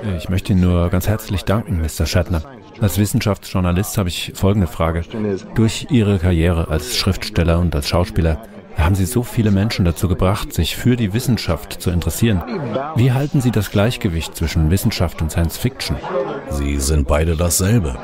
Ich möchte Ihnen nur ganz herzlich danken, Mr. Shatner. Als Wissenschaftsjournalist habe ich folgende Frage. Durch Ihre Karriere als Schriftsteller und als Schauspieler haben Sie so viele Menschen dazu gebracht, sich für die Wissenschaft zu interessieren. Wie halten Sie das Gleichgewicht zwischen Wissenschaft und Science Fiction? Sie sind beide dasselbe.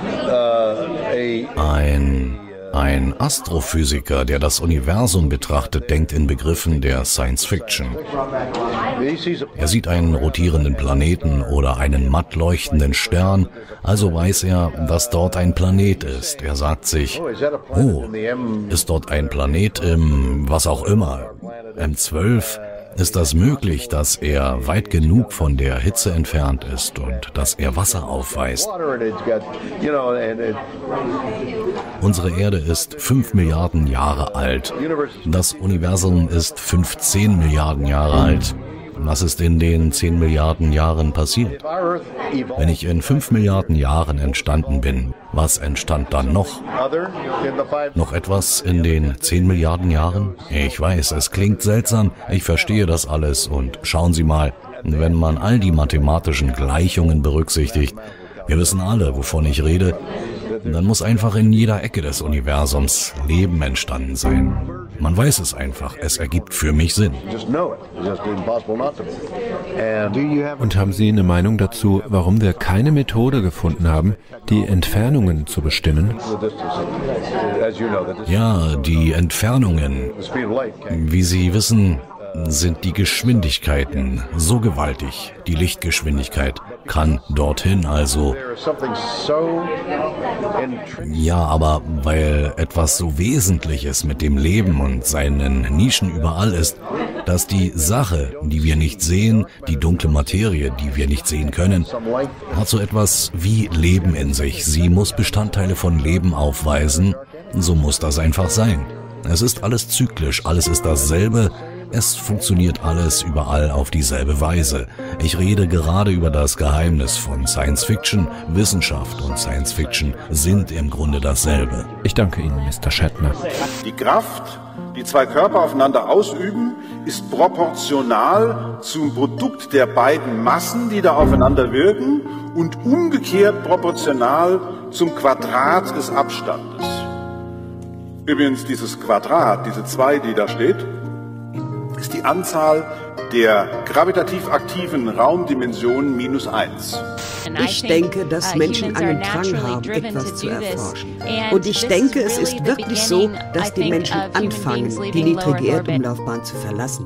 Ein Astrophysiker, der das Universum betrachtet, denkt in Begriffen der Science Fiction. Er sieht einen rotierenden Planeten oder einen matt leuchtenden Stern, also weiß er, dass dort ein Planet ist. Er sagt sich, oh, ist dort ein Planet im was auch immer, M12? Ist das möglich, dass er weit genug von der Hitze entfernt ist und dass er Wasser aufweist? Unsere Erde ist 5 Milliarden Jahre alt. Das Universum ist 15 Milliarden Jahre alt. Was ist in den 10 Milliarden Jahren passiert? Wenn ich in 5 Milliarden Jahren entstanden bin, was entstand dann noch? Noch etwas in den 10 Milliarden Jahren? Ich weiß, es klingt seltsam, ich verstehe das alles und schauen Sie mal, wenn man all die mathematischen Gleichungen berücksichtigt, wir wissen alle, wovon ich rede, dann muss einfach in jeder Ecke des Universums Leben entstanden sein. Man weiß es einfach, es ergibt für mich Sinn. Und haben Sie eine Meinung dazu, warum wir keine Methode gefunden haben, die Entfernungen zu bestimmen? Ja, die Entfernungen. Wie Sie wissen, sind die Geschwindigkeiten so gewaltig. Die Lichtgeschwindigkeit kann dorthin, also. Ja, aber weil etwas so Wesentliches mit dem Leben und seinen Nischen überall ist, dass die Sache, die wir nicht sehen, die dunkle Materie, die wir nicht sehen können, hat so etwas wie Leben in sich. Sie muss Bestandteile von Leben aufweisen. So muss das einfach sein. Es ist alles zyklisch, alles ist dasselbe. Es funktioniert alles überall auf dieselbe Weise. Ich rede gerade über das Geheimnis von Science Fiction. Wissenschaft und Science Fiction sind im Grunde dasselbe. Ich danke Ihnen, Mr. Shatner. Die Kraft, die zwei Körper aufeinander ausüben, ist proportional zum Produkt der beiden Massen, die da aufeinander wirken, und umgekehrt proportional zum Quadrat des Abstandes. Übrigens, dieses Quadrat, diese 2, die da steht, ist die Anzahl der gravitativ aktiven Raumdimensionen -1. Ich denke, dass Menschen einen Drang haben, etwas zu erforschen. Und ich denke, es ist wirklich so, dass die Menschen anfangen, die niedrige Erdumlaufbahn zu verlassen.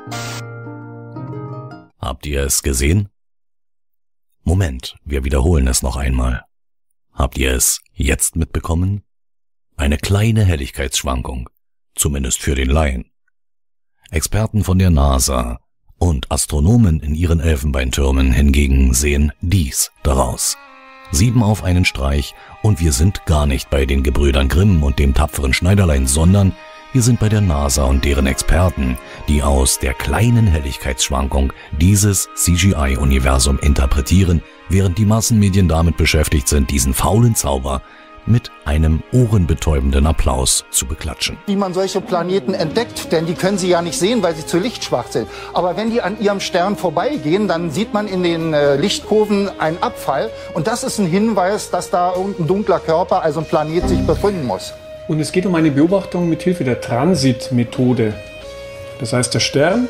Habt ihr es gesehen? Moment, wir wiederholen es noch einmal. Habt ihr es jetzt mitbekommen? Eine kleine Helligkeitsschwankung, zumindest für den Laien. Experten von der NASA und Astronomen in ihren Elfenbeintürmen hingegen sehen dies daraus. 7 auf einen Streich und wir sind gar nicht bei den Gebrüdern Grimm und dem tapferen Schneiderlein, sondern wir sind bei der NASA und deren Experten, die aus der kleinen Helligkeitsschwankung dieses CGI-Universum interpretieren, während die Massenmedien damit beschäftigt sind, diesen faulen Zauber mit einem ohrenbetäubenden Applaus zu beklatschen. Wie man solche Planeten entdeckt, denn die können sie ja nicht sehen, weil sie zu lichtschwach sind. Aber wenn die an ihrem Stern vorbeigehen, dann sieht man in den Lichtkurven einen Abfall. Und das ist ein Hinweis, dass da irgendein dunkler Körper, also ein Planet, sich befinden muss. Und es geht um eine Beobachtung mit Hilfe der Transitmethode. Das heißt, der Stern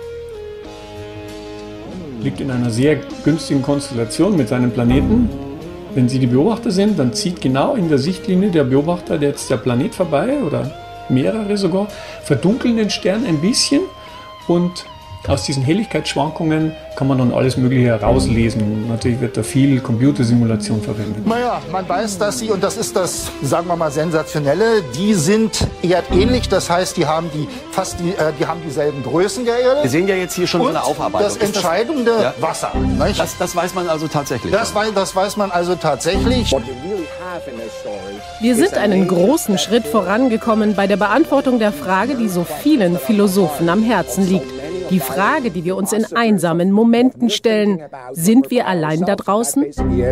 liegt in einer sehr günstigen Konstellation mit seinem Planeten. Wenn Sie die Beobachter sind, dann zieht genau in der Sichtlinie der Beobachter jetzt der Planet vorbei oder mehrere sogar, verdunkeln den Stern ein bisschen und aus diesen Helligkeitsschwankungen kann man dann alles Mögliche herauslesen. Natürlich wird da viel Computersimulation verwendet. Naja, man weiß, dass sie, und das ist das, sagen wir mal, Sensationelle, die sind erdähnlich, das heißt, die haben die haben dieselben Größen der Erde. Wir sehen ja jetzt hier schon so eine Aufarbeitung. Das entscheidende Wasser. Nicht? Das weiß man also tatsächlich. Das weiß man also tatsächlich. Wir sind einen großen Schritt vorangekommen bei der Beantwortung der Frage, die so vielen Philosophen am Herzen liegt. Die Frage, die wir uns in einsamen Momenten stellen: Sind wir allein da draußen?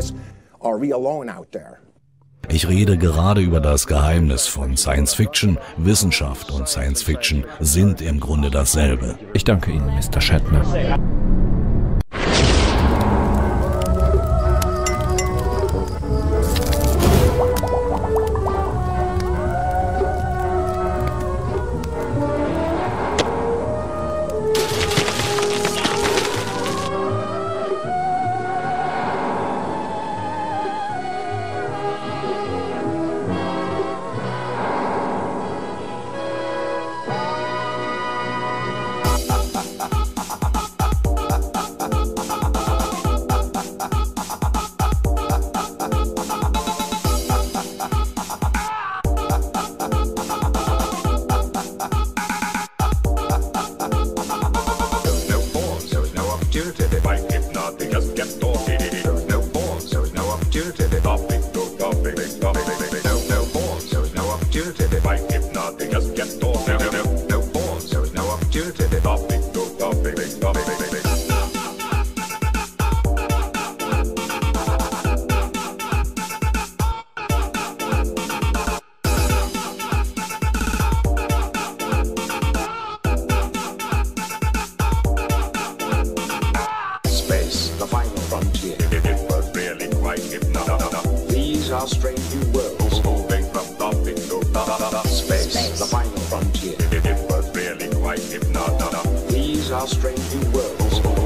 Ich rede gerade über das Geheimnis von Science Fiction. Wissenschaft und Science Fiction sind im Grunde dasselbe. Ich danke Ihnen, Mr. Shatner. Space, the final frontier. It was really quite hypnotic. These are strange new worlds.